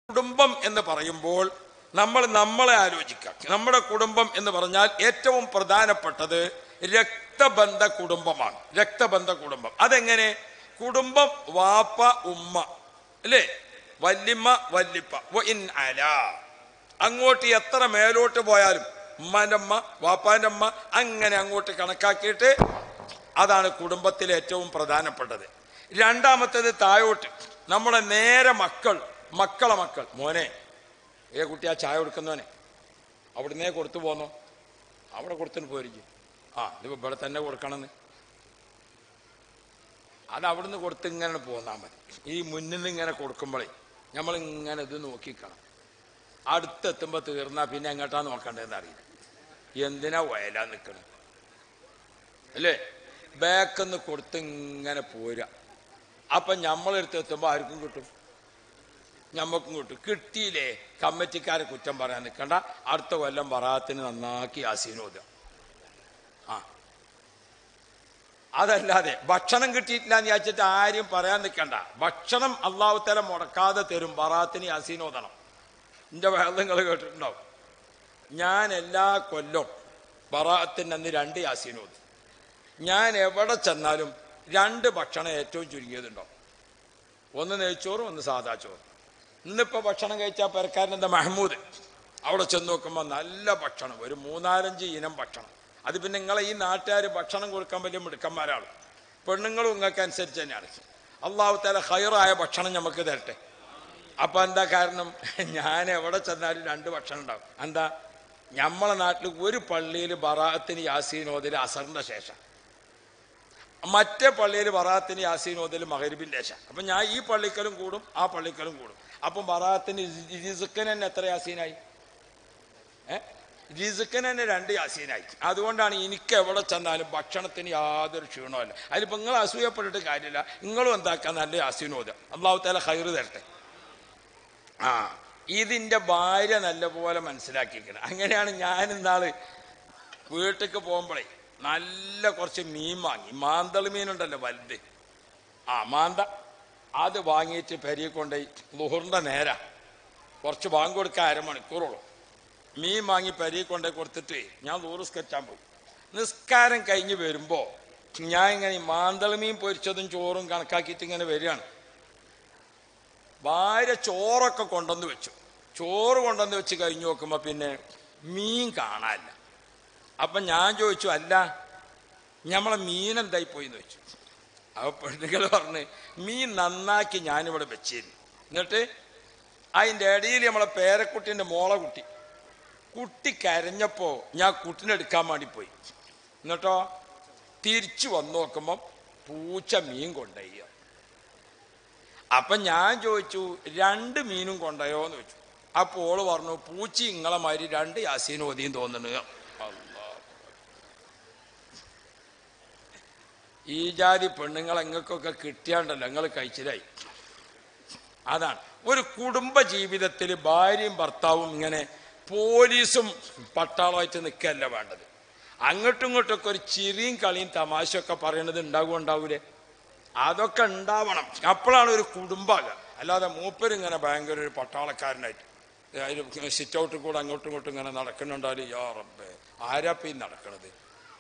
കുടുംബം എന്ന് പറയുമ്പോൾ നമ്മളെ ആലോചിക്കാം. നമ്മുടെ കുടുംബം എന്ന് പറഞ്ഞാൽ ഏറ്റവും പ്രധാനപ്പെട്ടത് രക്തബന്ധ കുടുംബമാണ്. രക്തബന്ധ കുടുംബം അതെങ്ങനെ? കുടുംബം വാപ്പ ഉമ്മ അല്ലേ, വല്യമ്മ വല്യപ്പ, അങ്ങോട്ട് എത്ര മേലോട്ട് പോയാലും ഉമ്മാൻ്റെ അമ്മ വാപ്പാൻ്റെ അമ്മ അങ്ങനെ അങ്ങോട്ട് കണക്കാക്കിയിട്ട് അതാണ് കുടുംബത്തിലെ ഏറ്റവും പ്രധാനപ്പെട്ടത്. രണ്ടാമത്തേത് താഴോട്ട് നമ്മളെ നേരെ മക്കളെ മക്കൾ. മോനെ കുട്ടി ആ ചായ കൊടുക്കുന്നവനെ അവിടുന്നേ കൊടുത്തു പോന്നോ, അവിടെ കൊടുത്തിട്ട് പോയിരിക്കും. ഇതിപ്പോൾ ഇവിടെ തന്നെ കൊടുക്കണമെന്ന് അത് അവിടുന്ന് കൊടുത്ത് ഇങ്ങനെ പോന്നാൽ മതി. ഈ മുന്നിൽ നിന്ന് ഇങ്ങനെ കൊടുക്കുമ്പോഴേ നമ്മളിങ്ങനെ ഇത് നോക്കിക്കണം. അടുത്തെത്തുമ്പോൾ തീർന്നാൽ പിന്നെ എങ്ങോട്ടാ നോക്കേണ്ടതെന്ന് അറിയില്ല. എന്തിനാ വയലാ നിൽക്കണം അല്ലേ? ബാക്കെന്ന് കൊടുത്ത് ഇങ്ങനെ പോരാ. അപ്പം നമ്മളെടുത്ത് എത്തുമ്പോൾ ആർക്കും കിട്ടും, ഞമ്മക്കും കിട്ടും. കിട്ടിയില്ലേ കമ്മിറ്റിക്കാരെ കുറ്റം പറയാൻ നിൽക്കണ്ട. അടുത്ത കൊല്ലം ബറാത്തിന് നന്നാക്കി യാസീനോദ. അതല്ലാതെ ഭക്ഷണം കിട്ടിയിട്ടില്ല എന്ന് വിചാരിച്ചിട്ട് ആരും പറയാൻ നിൽക്കണ്ട. ഭക്ഷണം അള്ളാഹു തആല മുടക്കാതെ തരും. ബറാത്തിന് യാസീനോദണം. എൻ്റെ വേദങ്ങൾ കേട്ടിട്ടുണ്ടാവും. ഞാൻ എല്ലാ കൊല്ലവും ബറാത്തിന് അന്ന് 2 യാസീനോദ്. ഞാൻ എവിടെ ചെന്നാലും 2 ഭക്ഷണം ഏറ്റവും ചുരുങ്ങിയതുണ്ടാവും. ഒന്ന് നെയ്ച്ചോറും ഒന്ന് സാദാ ചോറും. ഇന്നിപ്പോൾ ഭക്ഷണം കഴിച്ചാൽ പെരക്കാരനെന്താ മഹമ്മൂദ്, അവിടെ ചെന്ന് നോക്കുമ്പോൾ നല്ല ഭക്ഷണം, ഒരു 3-4 ഇനം ഭക്ഷണം. അത് പിന്നെ നിങ്ങളെ ഈ നാട്ടുകാർ ഭക്ഷണം കൊടുക്കാൻ വലിയ മിടുക്കന്മാരാണ്. പെണ്ണുങ്ങളും നിങ്ങൾക്ക് അനുസരിച്ച് തന്നെയാണ്. അള്ളാഹു തആല ഖൈറായ ഭക്ഷണം നമുക്ക് തരട്ടെ. അപ്പം എന്താ കാരണം? ഞാൻ എവിടെ ചെന്നാലും 2 ഭക്ഷണം ഉണ്ടാവും. എന്താ? നമ്മളെ നാട്ടിൽ ഒരു പള്ളിയിൽ ബറാഅത്തിന് യാസീനോദിൽ അസറിൻ്റെ ശേഷം, മറ്റേ പള്ളിയിൽ ബറാഅത്തിന് യാസീനോദിൽ മഗ്‌രിബിൻ്റെ ശേഷം. അപ്പം ഞാൻ ഈ പള്ളിക്കലും കൂടും ആ പള്ളിക്കലും കൂടും. അപ്പം ബറാഅത്തിന് റിസ്ക്കിന് തന്നെ എത്ര യാസീനായി? റിസ്ക്കിന് തന്നെ 2 യാസീനായി. അതുകൊണ്ടാണ് എനിക്ക് എവിടെ ചെന്നാലും ഭക്ഷണത്തിന് യാതൊരു ക്ഷീണമല്ല. അതിലിപ്പോൾ നിങ്ങൾ അസൂയപ്പെട്ടിട്ട് കാര്യമില്ല. നിങ്ങളും എന്താക്കാൻ നല്ല യാസീനോദ. അല്ലാഹു തആല ഖൈറ് തരട്ടെ. ഇതിൻ്റെ ഭാര്യ നല്ലപോലെ മനസ്സിലാക്കിയിരിക്കണം. അങ്ങനെയാണ് ഞാൻ ഇന്നാള് വീട്ടിലേക്ക് പോകുമ്പോഴേ നല്ല കുറച്ച് മീൻ വാങ്ങി. മാന്തൾ മീനുണ്ടല്ലോ വലുത്, മാന്ത. അത് വാങ്ങിയിട്ട് പെരിയെ കൊണ്ടുപോയി ളുഹറിൻ്റെ നേരെ കുറച്ച് ബാങ്ക് കൊടുക്കാൻ 1/2 മണിക്കൂറോളം മീൻ വാങ്ങി പെരിയെ കൊണ്ടുപോയി കൊടുത്തിട്ട് ഞാൻ ളുഹർ നിസ്കരിച്ചാൻ പോയി. നിസ്കാരം കഴിഞ്ഞ് വരുമ്പോൾ ഞാൻ ഇങ്ങനെ മാന്തൾ മീൻ പൊരിച്ചതും ചോറും കണക്കാക്കിയിട്ട് ഇങ്ങനെ വരികയാണ്. ഭാര്യ ചോറൊക്കെ കൊണ്ടുവന്ന് വെച്ചു. ചോറ് കൊണ്ടുവന്ന് വെച്ച് കഴിഞ്ഞ് നോക്കുമ്പോൾ പിന്നെ മീൻ കാണാനില്ല. അപ്പം ഞാൻ ചോദിച്ചു, അല്ല നമ്മളെ മീൻ എന്തായി പോയിന്ന് വെച്ചു. അപ്പോൾ പെണ്ണുങ്ങൾ പറഞ്ഞ് മീൻ നന്നാക്കി ഞാനിവിടെ വെച്ചിരുന്നു. എന്നിട്ട് അതിൻ്റെ ഇടയിൽ നമ്മളെ പേരക്കുട്ടീൻ്റെ കുട്ടി കരഞ്ഞപ്പോൾ ഞാൻ കുട്ടീനെ എടുക്കാൻ വേണ്ടി പോയി. എന്നിട്ടോ തിരിച്ചു വന്ന് നോക്കുമ്പം പൂച്ച മീൻ കൊണ്ടുപോയി. അപ്പം ഞാൻ ചോദിച്ചു, 2 മീനും കൊണ്ടുപോയോ എന്ന് വെച്ചു. അപ്പോൾ ഓള് പറഞ്ഞു, പൂച്ച ഇങ്ങളെ മാതിരി 2 യാസീൻ ഓതിയും തോന്നുന്നു. ഈ ജാതി പെണ്ണുങ്ങൾ എങ്ങൾക്കൊക്കെ കിട്ടിയാണ്ടല്ലോ നിങ്ങൾ കഴിച്ചിലായി. അതാണ് ഒരു കുടുംബ ജീവിതത്തിൽ ഭാര്യയും ഭർത്താവും ഇങ്ങനെ പോലീസും പട്ടാളമായിട്ട് നിൽക്കുകയല്ല വേണ്ടത്. അങ്ങോട്ടും ഇങ്ങോട്ടൊക്കെ ഒരു ചിരിയും കളിയും തമാശയൊക്കെ പറയണത് ഉണ്ടാവൂലേ? അതൊക്കെ ഉണ്ടാവണം. അപ്പോഴാണ് ഒരു കുടുംബാകുക. അല്ലാതെ മൂപ്പരിങ്ങനെ ഭയങ്കര ഒരു പട്ടാളക്കാരനായിട്ട് അതിൽ സിറ്റ് ഔട്ടിൽ കൂടെ അങ്ങോട്ടും ഇങ്ങോട്ടും ഇങ്ങനെ നടക്കുന്നുണ്ടാലും യാ റബ്ബേ ആരാപ്പീ നടക്കണത്?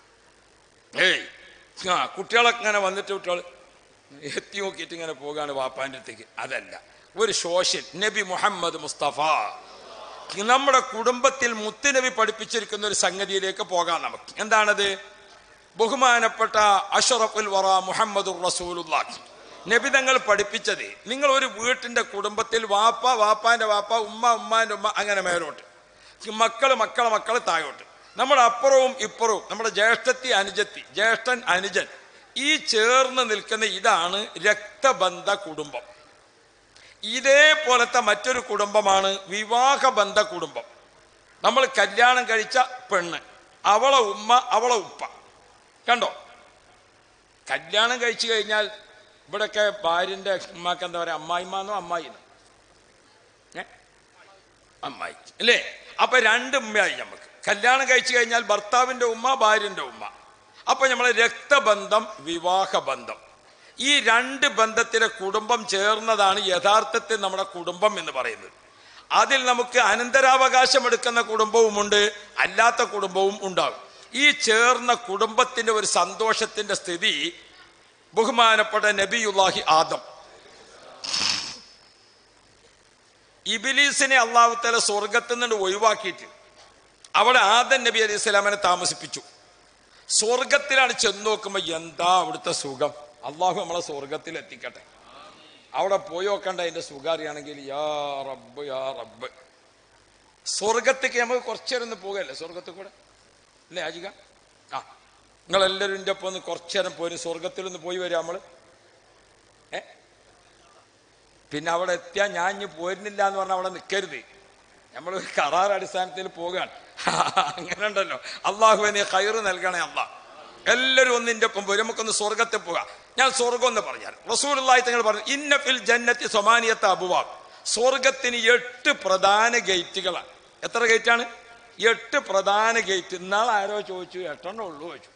കുട്ടികളൊക്കെ ഇങ്ങനെ വന്നിട്ട് കുട്ടികൾ എത്തി നോക്കിയിട്ട് ഇങ്ങനെ പോകാണ് വാപ്പാൻ്റെ അടുത്തേക്ക്. അതല്ല, ഒരു സോഷ്യൽ നബി മുഹമ്മദ് മുസ്തഫ നമ്മുടെ കുടുംബത്തിൽ മുത്തുനബി പഠിപ്പിച്ചിരിക്കുന്ന ഒരു സംഗതിയിലേക്ക് പോകാം നമുക്ക്. എന്താണത്? ബഹുമാനപ്പെട്ട അഷ്റഫുൽ വറ മുഹമ്മദുർ റസൂലുള്ളാഹി നബി തങ്ങൾ പഠിപ്പിച്ചത്, നിങ്ങൾ ഒരു വീട്ടിൻ്റെ കുടുംബത്തിൽ വാപ്പാൻ്റെ വാപ്പ, ഉമ്മാൻ്റെ ഉമ്മ, അങ്ങനെ മേലോട്ട്, മക്കളെ താഴോട്ട്, നമ്മുടെ അപ്പുറവും ഇപ്പുറവും, നമ്മുടെ ജ്യേഷ്ഠത്തി അനുജത്തി, ജ്യേഷ്ഠൻ അനുജൻ, ഈ ചേർന്ന് നിൽക്കുന്ന ഇതാണ് രക്തബന്ധ കുടുംബം. ഇതേപോലത്തെ മറ്റൊരു കുടുംബമാണ് വിവാഹബന്ധ കുടുംബം. നമ്മൾ കല്യാണം കഴിച്ച പെണ്ണ്, അവളെ ഉമ്മ, അവളെ ഉപ്പ. കണ്ടോ? കല്യാണം കഴിച്ചു കഴിഞ്ഞാൽ ഇവിടെയൊക്കെ ഭാര്യൻ്റെ ഉമ്മക്ക് എന്താ പറയുക, അമ്മായിമാന്നോ അമ്മായിന്നോ? അമ്മായി അല്ലേ? അപ്പൊ 2 ഉമ്മയായി നമുക്ക്. കല്യാണം കഴിച്ചു കഴിഞ്ഞാൽ ഭർത്താവിൻ്റെ ഉമ്മ, ഭാര്യൻ്റെ ഉമ്മ. അപ്പൊ നമ്മളെ രക്തബന്ധം, വിവാഹബന്ധം, ഈ 2 ബന്ധത്തിലെ കുടുംബം ചേർന്നതാണ് യഥാർത്ഥത്തിൽ നമ്മുടെ കുടുംബം എന്ന് പറയുന്നത്. അതിൽ നമുക്ക് അനന്തരാവകാശം എടുക്കുന്ന കുടുംബവുമുണ്ട്, അല്ലാത്ത കുടുംബവും ഉണ്ടാകും. ഈ ചേർന്ന കുടുംബത്തിന്റെ ഒരു സന്തോഷത്തിന്റെ സ്ഥിതി ബഹുമാനപ്പെട്ട നബിയുല്ലാഹി ആദം, ഇബ്ലീസിനെ അല്ലാഹു തആല സ്വർഗത്തിൽ നിന്ന് ഒഴിവാക്കിയിട്ട് അവിടെ ആദം നബി അലൈഹി സ്വലാമിനെ താമസിപ്പിച്ചു. സ്വർഗത്തിലാണ് ചെന്ന് നോക്കുമ്പോ എന്താ അവിടുത്തെ സുഖം. അള്ളാഹു നമ്മളെ സ്വർഗത്തിൽ എത്തിക്കട്ടെ. അവിടെ പോയി നോക്കണ്ട അതിന്റെ സുഖം അറിയാണെങ്കിൽ യാ റബ്ബ് യാ റബ്ബ്. സ്വർഗത്തേക്ക് നമുക്ക് കുറച്ചേരം പോകല്ലേ സ്വർഗത്തിൽ കൂടെ, അല്ലേ ആജിക? ആ, നിങ്ങളെല്ലാവരും എൻ്റെ ഒപ്പം ഒന്ന് കുറച്ചേരം പോയി സ്വർഗത്തിലൊന്ന് പോയി വരാം നമ്മള്. പിന്നെ അവിടെ എത്തിയാൽ ഞാൻ ഇനി പോരുന്നില്ല എന്ന് പറഞ്ഞാൽ അവിടെ നിൽക്കരുത്. നമ്മൾ കരാർ അടിസ്ഥാനത്തിൽ പോകാൻ അങ്ങനെ ഉണ്ടല്ലോ. അള്ളാഹുവിനെ ഖൈറ് നൽകണേ അള്ളാഹ്. എല്ലാവരും ഒന്നിൻ്റെ ഒപ്പം പോയി നമുക്കൊന്ന് സ്വർഗത്തിൽ പോകാം. ഞാൻ സ്വർഗം എന്ന് പറഞ്ഞാൽ റസൂലുള്ളാഹി തങ്ങൾ പറഞ്ഞു, ഇന്ന ഫിൽ ജന്നത്തി സമാനിയത്ത അബ്വാബ്. സ്വർഗത്തിന് 8 പ്രധാന ഗേറ്റുകളാണ്. എത്ര ഗേറ്റാണ്? 8 പ്രധാന ഗേറ്റ്. ഇന്നാൾ ആരോ ചോദിച്ചു 8 ഉള്ളൂ ചോദിച്ചു.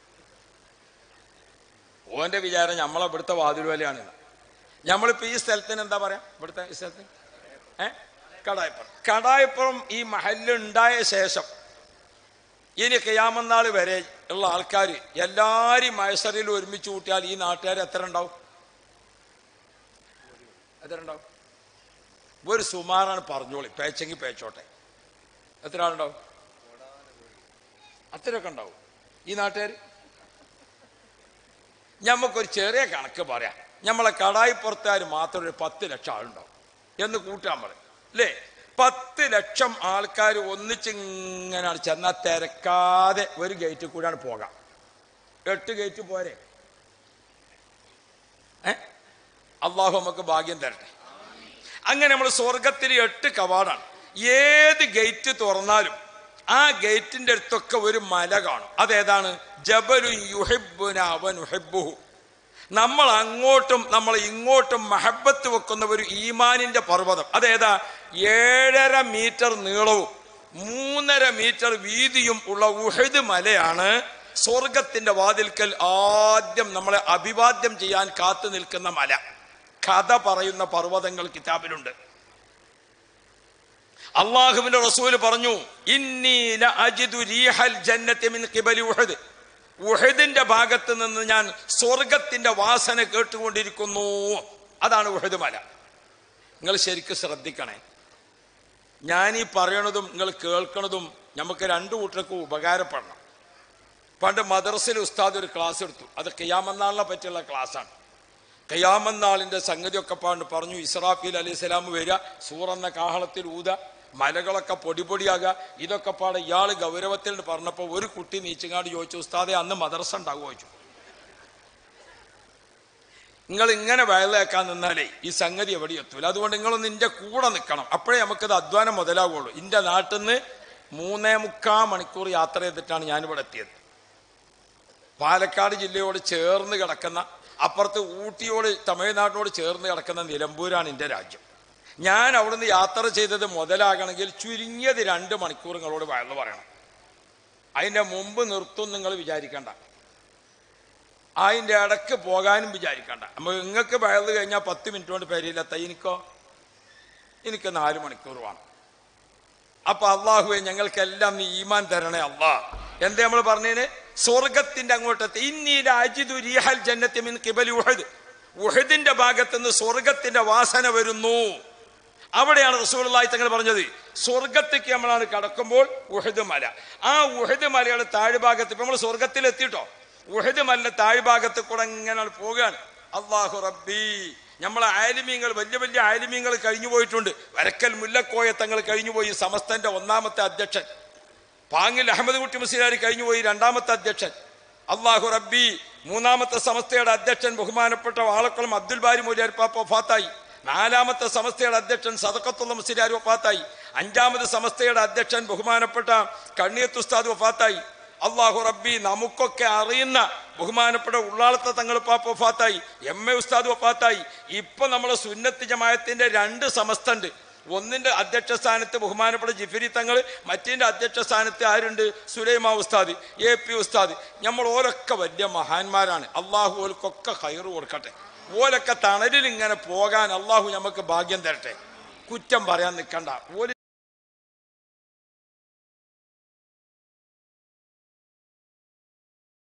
ഓന്റെ വിചാരം നമ്മളെ ഇവിടുത്തെ വാതിൽ വലയാണ്. നമ്മളിപ്പോ ഈ സ്ഥലത്തിന് എന്താ പറയാ? ഇവിടുത്തെ ഈ സ്ഥലത്തിന് കടായപ്പുറം. കടായപ്പുറം ഈ മഹല്ലുണ്ടായ ശേഷം ഇനി ഖിയാമത്ത് നാൾ വരെ ഉള്ള ആൾക്കാർ എല്ലാവരും മഹ്ശറിൽ ഒരുമിച്ച് കൂട്ടിയാൽ ഈ നാട്ടുകാർ എത്ര ഉണ്ടാവും? എത്ര ഉണ്ടാവും? ഒരു സുമാറാണ് പറഞ്ഞോളി, പേച്ചെങ്കിൽ പേച്ചോട്ടെ. എത്ര ആളുണ്ടാവും? അത്രയൊക്കെ ഉണ്ടാവും ഈ നാട്ടുകാർ. ഞമ്മക്കൊരു ചെറിയ കണക്ക് പറയാം. നമ്മളെ കടായിപ്പുറത്തുകാർ മാത്രം ഒരു 10 ലക്ഷം ആളുണ്ടാവും എന്ന് കൂട്ടാൻ പറയും, അല്ലേ? 10 ലക്ഷം ആൾക്കാർ ഒന്നിച്ചിങ്ങനെയാണ് ചെന്നാൽ തിരക്കാതെ ഒരു ഗേറ്റിൽ കൂടെയാണ് പോകാം. 8 ഗേറ്റ് പോരെ? അള്ളാഹു നമുക്ക് ഭാഗ്യം തരട്ടെ. അങ്ങനെ നമ്മൾ സ്വർഗത്തിൽ 8 കവാടാണ്. ഏത് ഗേറ്റ് തുറന്നാലും ആ ഗേറ്റിന്റെ അടുത്തൊക്കെ ഒരു മല കാണും. അതേതാണ്? ജബലു യുഹിബ്ബുനാ വനുഹിബ്ബുഹു. നമ്മൾ അങ്ങോട്ടും നമ്മൾ ഇങ്ങോട്ടും മഹബത്ത് വെക്കുന്ന ഒരു ഈമാനിന്റെ പർവ്വതം. അതേതാ? 7.5 മീറ്റർ നീളവും 3.5 മീറ്റർ വീതിയും ഉള്ള ഉഹദ് മലയാണ് സ്വർഗത്തിന്റെ വാതിൽക്കൽ ആദ്യം നമ്മളെ അഭിവാദ്യം ചെയ്യാൻ കാത്തു നിൽക്കുന്ന മല. കഥ പറയുന്ന പർവ്വതങ്ങൾ കിതാബിലുണ്ട്. അള്ളാഹുവിന്റെ റസൂൽ പറഞ്ഞു, ഇന്നി ലഅജിദു റീഹൽ ജന്നത്തി മിൻ ഖിബലി ഉഹദ്. ഉഹദിന്റെ ഭാഗത്ത് നിന്ന് ഞാൻ സ്വർഗത്തിന്റെ വാസന കേട്ടുകൊണ്ടിരിക്കുന്നു. അതാണ് ഉഹദ് മല. നിങ്ങൾ ശരിക്കും ശ്രദ്ധിക്കണേ. ഞാൻ ഈ പറയണതും നിങ്ങൾ കേൾക്കണതും നമുക്ക് 2 കൂട്ടർക്കും ഉപകാരപ്പെടണം. പണ്ട് മദ്രസയിൽ ഉസ്താദ് ഒരു ക്ലാസ് എടുത്തു. അത് ഖിയാമത്ത് നാളിനെ പറ്റിയുള്ള ക്ലാസ്സാണ്. ഖിയാമത്ത് നാളിന്റെ സംഗതിയൊക്കെ പറഞ്ഞു. ഇസ്രാഫീൽ അലൈഹി സ്വലാം വരിക, സൂറെന്ന കാഹളത്തിൽ ഊത, മലകളൊക്കെ പൊടിപൊടിയാകുക. ഇതൊക്കെ പാടെ ഇയാൾ ഗൗരവത്തിൽ പറഞ്ഞപ്പോൾ ഒരു കുട്ടി നീച്ചങ്ങാട് ചോദിച്ചു, ഉസ്താദെ അന്ന് മദ്രസ ഉണ്ടാകുമോ ചോദിച്ചു. നിങ്ങൾ ഇങ്ങനെ വയലേക്കാൻ നിന്നാലേ ഈ സംഗതി എവിടെ എത്തൂല. അതുകൊണ്ട് നിങ്ങളൊന്ന് എൻ്റെ കൂടെ നിൽക്കണം. അപ്പോഴേ നമുക്കത് അധ്വാനം മുതലാവുള്ളൂ. എൻ്റെ നാട്ടിൽ നിന്ന് 3.25 മണിക്കൂർ യാത്ര ചെയ്തിട്ടാണ് ഞാനിവിടെ എത്തിയത്. പാലക്കാട് ജില്ലയോട് ചേർന്ന് കിടക്കുന്ന, അപ്പുറത്ത് ഊട്ടിയോട് തമിഴ്നാട്ടിനോട് ചേർന്ന് കിടക്കുന്ന നിലമ്പൂരാണ് എൻ്റെ രാജ്യം. ഞാൻ അവിടുന്ന് യാത്ര ചെയ്തത് മുതലാകണമെങ്കിൽ ചുരുങ്ങിയത് 2 മണിക്കൂർ നിങ്ങളോട് വയല് പറയണം. അതിൻ്റെ മുമ്പ് നിർത്തും നിങ്ങൾ വിചാരിക്കണ്ട, അതിൻ്റെ ഇടക്ക് പോകാനും വിചാരിക്കണ്ട. നിങ്ങൾക്ക് വയല് കഴിഞ്ഞാൽ 10 മിനിറ്റ് കൊണ്ട് പേരിലെത്ത. എനിക്ക് 4 മണിക്കൂർ വേണം. അപ്പൊ അള്ളാഹുവെ ഞങ്ങൾക്കെല്ലാം നീ ഈമാൻ തരണേ അള്ളാഹ്. എന്താ നമ്മൾ പറഞ്ഞതിന്? സ്വർഗത്തിന്റെ അങ്ങോട്ടത്തെ ഇന്നീല അജിദു റീഹൽ ജന്നത്തി മിൻ ഖിബലി ഉഹദ്. ഉഹദിന്റെ ഭാഗത്തുനിന്ന് സ്വർഗത്തിന്റെ വാസന വരുന്നു. അവിടെയാണ് റസൂലുള്ളാഹി തങ്ങൾ പറഞ്ഞത്, സ്വർഗത്തേക്ക് നമ്മളാണ് കടക്കുമ്പോൾ ഉഹദ് മല. ആ ഉഹദ് മലയുടെ താഴ്ഭാഗത്ത് ഇപ്പൊ നമ്മൾ സ്വർഗത്തിൽ എത്തിയിട്ടോ. ഉഹദ് മല താഴ്ഭാഗത്ത് കൂടെ ഇങ്ങനെ പോവുകയാണ്. അല്ലാഹു റബ്ബി. നമ്മളെ ആലിമീങ്ങൾ, വലിയ വലിയ ആലിമീങ്ങൾ കഴിഞ്ഞു പോയിട്ടുണ്ട്. വരക്കൽ മുല്ലക്കോയ തങ്ങൾ കഴിഞ്ഞുപോയി, സമസ്തന്റെ 1ാമത്തെ അധ്യക്ഷൻ. പാങ്ങിൽ അഹമ്മദ് കുട്ടി മുസ്ലിയാർ കഴിഞ്ഞുപോയി, 2ാമത്തെ അധ്യക്ഷൻ. അല്ലാഹു റബ്ബി. 3ാമത്തെ സമസ്തയുടെ അധ്യക്ഷൻ ബഹുമാനപ്പെട്ട വാളക്കുളം അബ്ദുൽ ബാരി മൗലിയാർ പാപ്പ വഫാത്തായി. 4ാമത്തെ സമസ്തയുടെ അധ്യക്ഷൻ സദഖത്തുള്ള മുസ്ലിയാർ വഫാത്തായി. 5ാമത് സമസ്തയുടെ അധ്യക്ഷൻ ബഹുമാനപ്പെട്ട കണ്ണിയത്ത് ഉസ്താദ് വഫാത്തായി. അല്ലാഹു റബ്ബി. നമുക്കൊക്കെ അറിയുന്ന ബഹുമാനപ്പെട്ട ഉള്ളാളത്തെ തങ്ങൾ പാപ്പ വഫാത്തായി. MA ഉസ്താദ് വഫാത്തായി. ഇപ്പൊ നമ്മളെ സുന്നത്ത് ജമാഅത്തിന്റെ 2 സമസ്ത ഉണ്ട്. ഒന്നിന്റെ അധ്യക്ഷ സ്ഥാനത്ത് ബഹുമാനപ്പെട്ട ജിഫരി തങ്ങൾ, മറ്റേന്റെ അധ്യക്ഷ സ്ഥാനത്ത് ആരുണ്ട്? സുലൈമാ ഉസ്താദ്, AP ഉസ്താദ്. നമ്മൾ ഓരൊക്കെ വലിയ മഹാന്മാരാണ്. അള്ളാഹു ഓൽക്കൊക്കെ ഖൈറ് കൊടുക്കട്ടെ. ഓലൊക്കെ തണലിൽ ഇങ്ങനെ പോകാൻ അള്ളാഹു നമുക്ക് ഭാഗ്യം തരട്ടെ. കുറ്റം പറയാൻ നിൽക്കണ്ട.